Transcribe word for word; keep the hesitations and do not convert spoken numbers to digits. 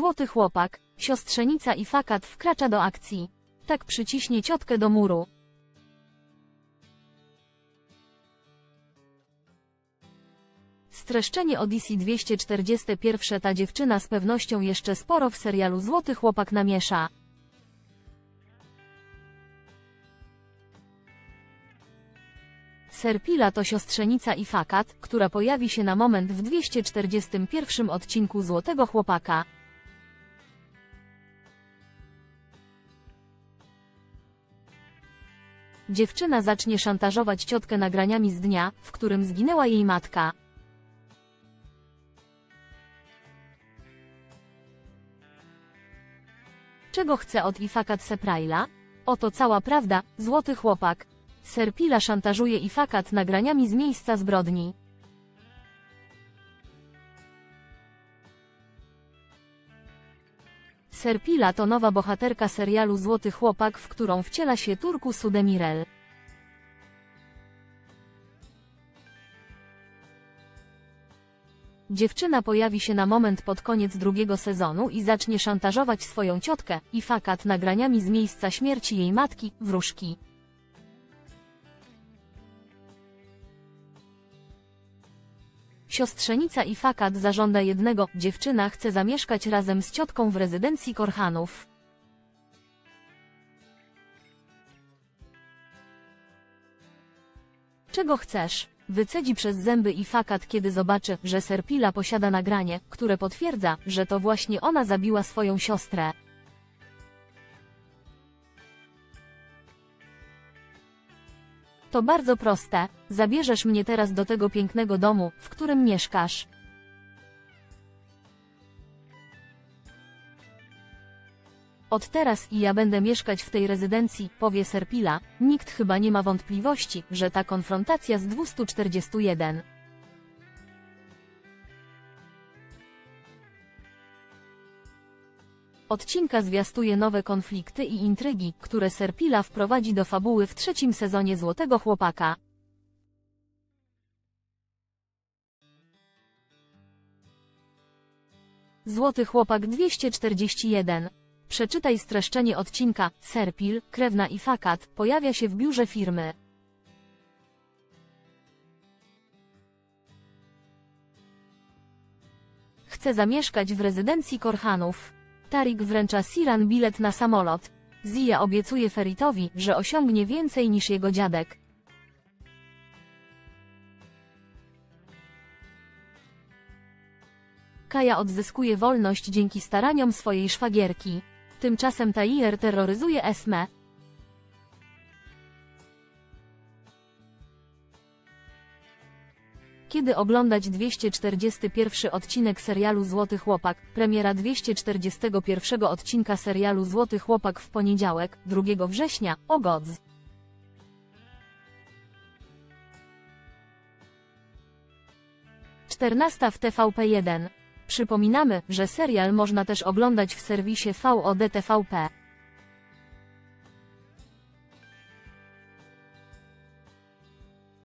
Złoty chłopak, siostrzenica i fakat wkracza do akcji. Tak przyciśnie ciotkę do muru. Streszczenie Odyssey dwieście czterdzieści jeden. Ta dziewczyna z pewnością jeszcze sporo w serialu Złoty chłopak namiesza. Serpila to siostrzenica i fakat, która pojawi się na moment w dwieście czterdziestym pierwszym odcinku Złotego chłopaka. Dziewczyna zacznie szantażować ciotkę nagraniami z dnia, w którym zginęła jej matka. Czego chce od Ifakat Sepraila? Oto cała prawda, Złoty chłopak. Serpila szantażuje Ifakat nagraniami z miejsca zbrodni. Serpila to nowa bohaterka serialu Złoty chłopak, w którą wciela się Turku Sudemirel. Dziewczyna pojawi się na moment pod koniec drugiego sezonu i zacznie szantażować swoją ciotkę, Ifakat, nagraniami z miejsca śmierci jej matki, wróżki. Siostrzenica Ifakat zażąda jednego, dziewczyna chce zamieszkać razem z ciotką w rezydencji Korhanów. Czego chcesz? Wycedzi przez zęby Ifakat, kiedy zobaczy, że Serpila posiada nagranie, które potwierdza, że to właśnie ona zabiła swoją siostrę. To bardzo proste. Zabierzesz mnie teraz do tego pięknego domu, w którym mieszkasz. Od teraz i ja będę mieszkać w tej rezydencji, powie Serpila. Nikt chyba nie ma wątpliwości, że ta konfrontacja z dwieście czterdzieści jeden. Odcinka zwiastuje nowe konflikty i intrygi, które Serpila wprowadzi do fabuły w trzecim sezonie Złotego chłopaka. Złoty chłopak dwieście czterdzieści jeden. Przeczytaj streszczenie odcinka. Serpil, krewna Ifakat, pojawia się w biurze firmy. Chce zamieszkać w rezydencji Korhanów. Tarik wręcza Siran bilet na samolot. Zia obiecuje Feritowi, że osiągnie więcej niż jego dziadek. Kaja odzyskuje wolność dzięki staraniom swojej szwagierki. Tymczasem Tahir terroryzuje Esmę. Kiedy oglądać dwieście czterdziesty pierwszy odcinek serialu Złoty chłopak? Premiera dwieście czterdziestego pierwszego odcinka serialu Złoty chłopak w poniedziałek, drugiego września, o godz. czternasta w T V P jeden. Przypominamy, że serial można też oglądać w serwisie V O D T V P.